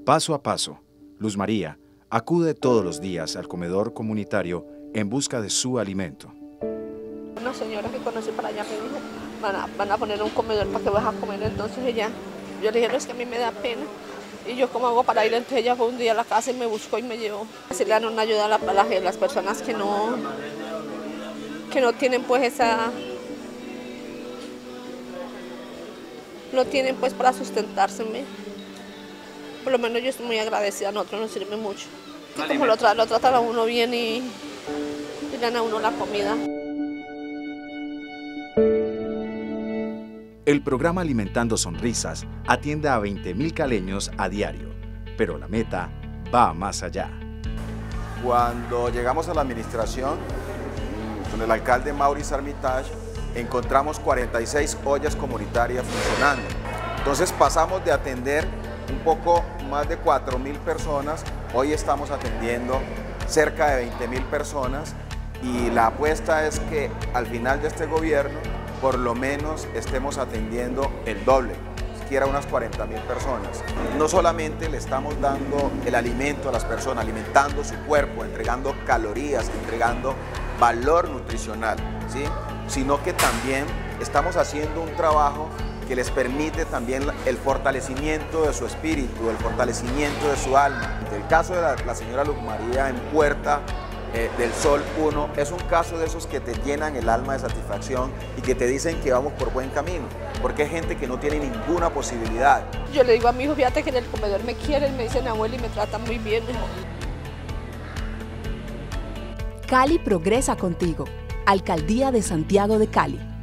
Paso a paso, Luz María acude todos los días al comedor comunitario en busca de su alimento. Una señora que conocí para allá me dijo, van a poner un comedor para que vas a comer. Entonces yo le dije, no, es que a mí me da pena. Y yo, ¿cómo hago para ir? Entonces ella fue un día a la casa y me buscó y me llevó. Así le dan una ayuda a las personas que no tienen pues esa... No tienen pues para sustentarse. Por lo menos yo estoy muy agradecida, a nosotros nos sirve mucho. Y como lo tratan a uno bien y le dan a uno la comida. El programa Alimentando Sonrisas atiende a 20.000 caleños a diario, pero la meta va más allá. Cuando llegamos a la administración, con el alcalde Maurice Armitage, encontramos 46 ollas comunitarias funcionando. Entonces pasamos de atender un poco más de 4.000 personas, hoy estamos atendiendo cerca de 20.000 personas y la apuesta es que al final de este gobierno por lo menos estemos atendiendo el doble, siquiera unas 40.000 personas. No solamente le estamos dando el alimento a las personas, alimentando su cuerpo, entregando calorías, entregando valor nutricional, ¿sí? Sino que también estamos haciendo un trabajo que les permite también el fortalecimiento de su espíritu, el fortalecimiento de su alma. El caso de la señora Luz María en Puerta del Sol 1 es un caso de esos que te llenan el alma de satisfacción y que te dicen que vamos por buen camino, porque hay gente que no tiene ninguna posibilidad. Yo le digo a mi hijo, fíjate que en el comedor me quieren, me dicen abuela y me tratan muy bien. Cali progresa contigo. Alcaldía de Santiago de Cali.